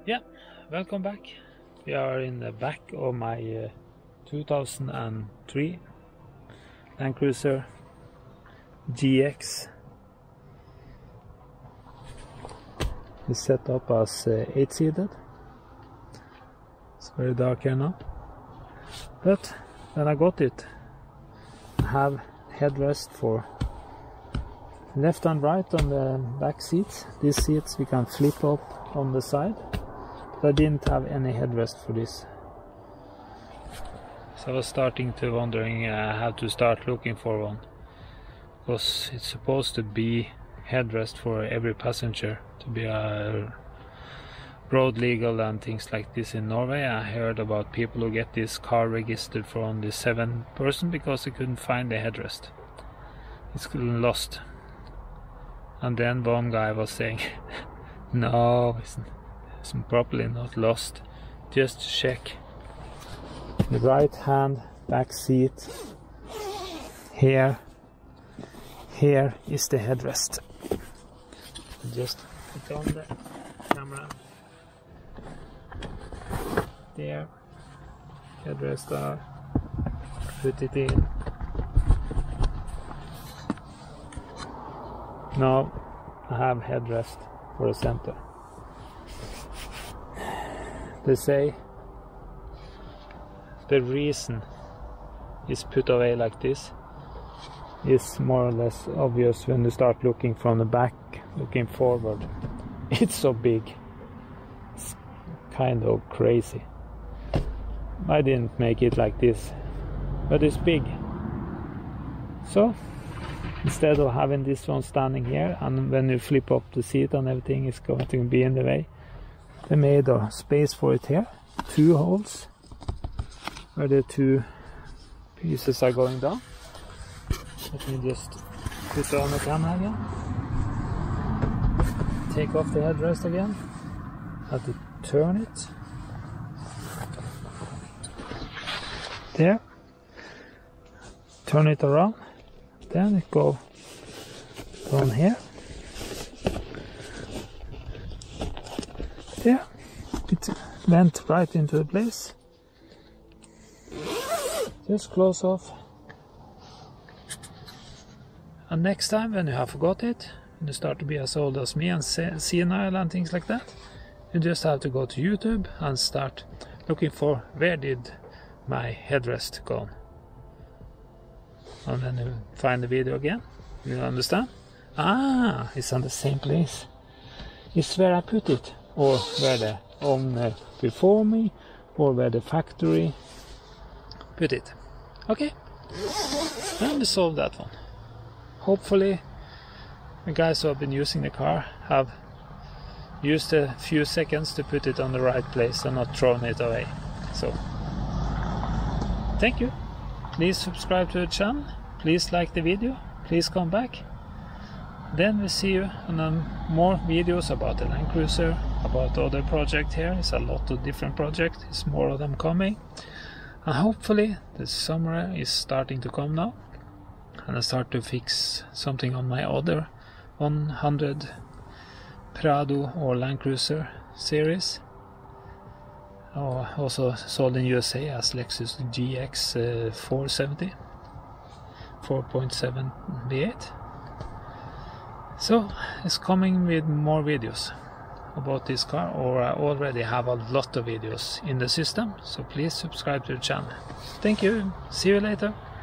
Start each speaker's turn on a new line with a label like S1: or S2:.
S1: Yeah, welcome back. We are in the back of my 2003 Land Cruiser GX. It's set up as 8-seated. It's very dark here now. But when I got it, I have headrest for left and right on the back seats. These seats we can flip up on the side. But I didn't have any headrest for this. So I was starting to wondering how to start looking for one. Because it's supposed to be headrest for every passenger to be road legal and things like this in Norway. I heard about people who get this car registered for only 7 person because they couldn't find the headrest. It's lost. And then one guy was saying, no, it's probably not lost. Just check the right hand back seat. Here is the headrest. Just put on the camera. There, headrest are. Put it in. Now I have headrest for the center. They say the reason it's put away like this is more or less obvious when you start looking from the back, looking forward. It's so big. It's kind of crazy. I didn't make it like this, but it's big. So instead of having this one standing here, and when you flip up the seat and everything is going to be in the way, they made a space for it here. 2 holes where the 2 pieces are going down. Let me just put on the camera again. Take off the headrest again. Have to turn it. There. Turn it around. Then it go down here. There. It went right into the place. Just close off. And next time when you have forgot it, when you start to be as old as me and senile and things like that, you just have to go to YouTube and start looking for where did my headrest go. And then you find the video again. You understand? Ah, it's on the same place. It's where I put it, or where the owner before me, or where the factory put it. Okay, and we solved that one. Hopefully the guys who have been using the car have used a few seconds to put it on the right place and not thrown it away. So thank you. Please subscribe to the channel, please like the video, please come back. Then we see you on more videos about the Land Cruiser, about other projects here. It's a lot of different projects, it's more of them coming. And hopefully the summer is starting to come now. And I start to fix something on my other 100 Prado or Land Cruiser series. Also sold in USA as Lexus GX 470 4.7 V8. So it's coming with more videos about this car, or I already have a lot of videos in the system, so please subscribe to the channel. Thank you, see you later.